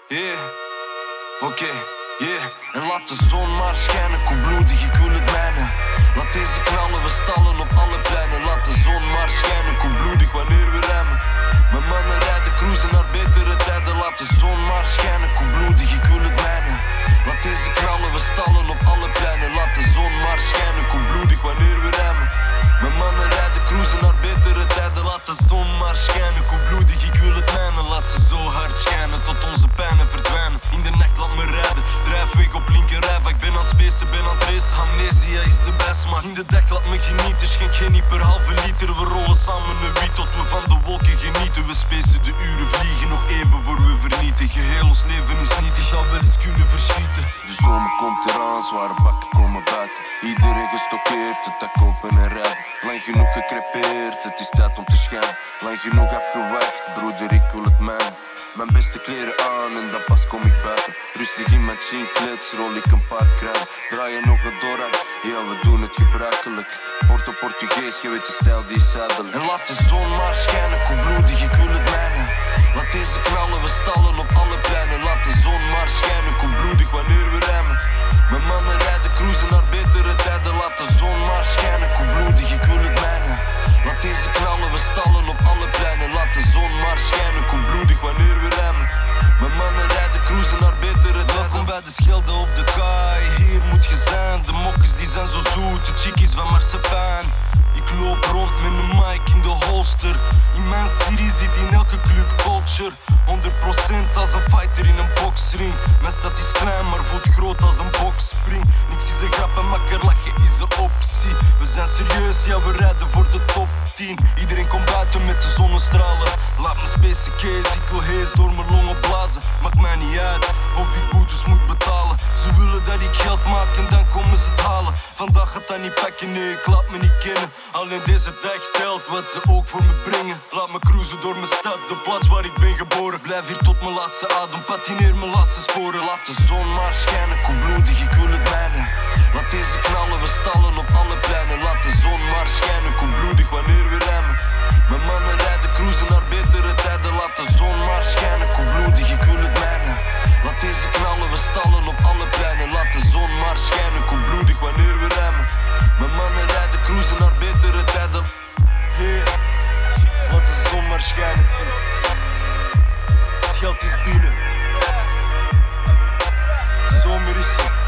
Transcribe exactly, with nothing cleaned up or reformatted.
Yeah, oké, okay, yeah. En laat de zon maar schijnen, koelbloedig, ik wil het mijnen. Laat deze knallen, we stallen op alle pleinen. Laat de zon maar schijnen, koelbloedig wanneer we remmen. Mijn mannen rijden, cruisen naar betere tijden. Laat de zon maar schijnen, koelbloedig, ik wil het mijnen. Laat deze knallen, we stallen op alle pleinen. Laat de zon maar schijnen, koelbloedig wanneer we remmen. Mijn mannen rijden, cruisen naar betere tijden. Laat de zon maar schijnen, koelbloedig, ik wil het mijnen. Laat ze zo hard schijnen, tot onze pijnen verdwijnen. In de nacht laat me rijden, drijf weg op linkerrijf. Ik ben aan het spacen, ben aan het racen. Amnesia is de best, man. In de dag laat me genieten, schenk geen niet per halve liter. We rollen samen een wiet tot we van de wolken genieten. We spacen de uren, vliegen nog even voor we vernietigen. Heel ons leven is niet, ik zou wel eens kunnen verschieten. De zomer komt eraan, zware bakken komen buiten. Iedereen gestockeerd, het dak open en rijden. Lang genoeg gecrepeerd, het is tijd om te schijnen. Lang genoeg afgewacht, broeder, ik wil het mijnen. Mijn beste kleren aan en dan pas kom ik buiten. Rustig in mijn chinklets, rol ik een paar kruiden. Draai je nog een dora, ja we doen het gebruikelijk. Porto Portugees, je weet de stijl die is zuidelijk. En laat de zon maar schijnen, koelbloedig, ik wil het mijnen. Laat deze knallen, we stallen op alle pleinen. Laat de zon maar schijnen, koelbloedig wanneer we remmen. Mijn mannen rijden, cruisen naar betere tijden. Laat de zon maar schijnen, koelbloedig, ik wil het mijnen. Laat deze knallen, we stallen op alle pleinen. Laat de zon maar schijnen, koelbloedig wanneer we remmen. Mijn mannen rijden, cruisen naar betere tijden. Welkom bij de Schelde op de kaai, hier moet je zijn. De mokkers die zijn zo zoet, de chickies van marsepein. Ik loop rond met een mic in de holster. In mijn city zit in elke club culture. honderd procent als een fighter in een boxring. Mijn stad is klein maar voelt groot als een boxspring. Niks is een grap en makker lachen is een optie. We zijn serieus, ja we rijden voor de top tien. Iedereen komt buiten met de zonnestralen. Laat me space case, ik wil hees door mijn longen blazen. Maakt mij niet uit of ik boetes moet betalen. Ze willen dat ik geld maak en dan komen ze het halen. Vandaag gaat dat niet pakken, nee ik laat me niet kennen. Alleen deze dag telt wat ze ook voor me brengen. Laat me cruisen door mijn stad, de plaats waar ik ben geboren. Blijf hier tot mijn laatste adem, patineer mijn laatste sporen. Laat de zon maar schijnen, koelbloedig, ik wil het mijnen. Laat deze knallen, we stallen op alle pleinen. Laat de zon maar schijnen, koelbloedig wanneer we remmen. Mijn mannen rijden, cruisen naar betere tijden. Laat de zon maar schijnen, koelbloedig, ik wil het mijnen. Laat deze knallen, we stallen op alle pleinen. Laat de zon maar schijnen, koelbloedig wanneer we remmen. Mijn mannen rijden, cruisen naar betere tijden. Yeah, laat de zon maar schijnen, tits. Het geld is binnen. Zomer is er.